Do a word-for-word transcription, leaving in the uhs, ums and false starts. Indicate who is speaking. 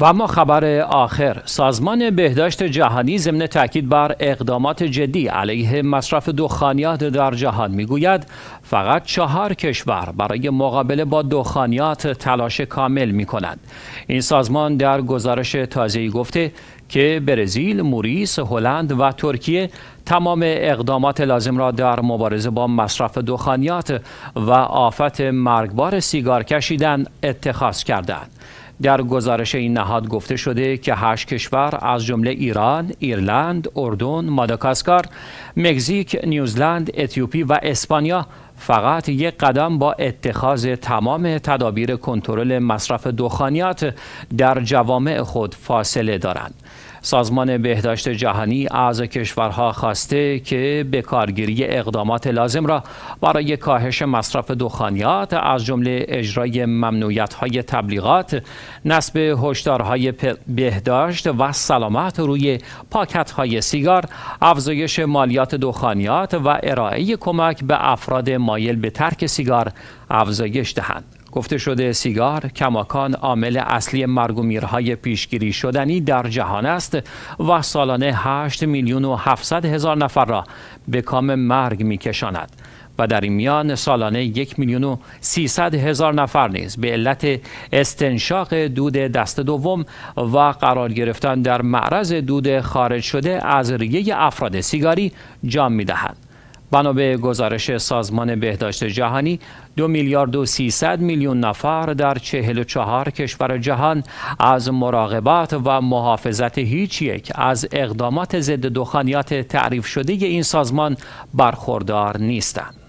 Speaker 1: و اما خبر آخر، سازمان بهداشت جهانی ضمن تاکید بر اقدامات جدی علیه مصرف دخانیات در جهان میگوید فقط چهار کشور برای مقابله با دخانیات تلاش کامل می کنند. این سازمان در گزارش تازه‌ای گفته که برزیل، موریس، هلند و ترکیه تمام اقدامات لازم را در مبارزه با مصرف دخانیات و آفت مرگبار سیگار کشیدن اتخاذ کردند. در گزارش این نهاد گفته شده که هشت کشور از جمله ایران، ایرلند، اردن، ماداگاسکار، مکزیک، نیوزلند، اتیوپی و اسپانیا فقط یک قدم با اتخاذ تمام تدابیر کنترل مصرف دخانیات در جوامع خود فاصله دارند. سازمان بهداشت جهانی از کشورها خواسته که به کارگیری اقدامات لازم را برای کاهش مصرف دخانیات از جمله اجرای ممنوعیت‌های تبلیغات، نصب هشدارهای بهداشت و سلامت روی پاکت‌های سیگار، افزایش مالیات دخانیات و ارائه کمک به افراد مایل به ترک سیگار افزایش دهند. گفته شده سیگار کماکان عامل اصلی مرگ و میرهای پیشگیری شدنی در جهان است و سالانه هشت میلیون و هفتصد هزار نفر را به کام مرگ میکشاند و در این میان سالانه یک میلیون و سیصد هزار نفر نیز به علت استنشاق دود دست دوم و قرار گرفتن در معرض دود خارج شده از ریه افراد سیگاری جان میدهند. بنا به گزارش سازمان بهداشت جهانی، دو میلیارد و سیصد میلیون نفر در چهل و چهار کشور جهان از مراقبت و محافظت هیچ یک از اقدامات ضد دخانیات تعریف شده این سازمان برخوردار نیستند.